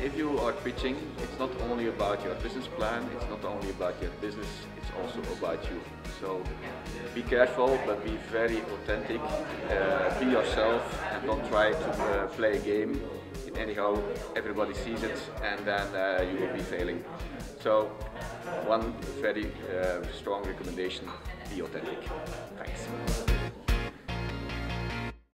If you are pitching, it's not only about your business plan, it's not only about your business, it's also about you. So be careful, but be very authentic, be yourself, and don't try to play a game. Anyhow, everybody sees it, and then you will be failing. So one very strong recommendation, be authentic. Thanks.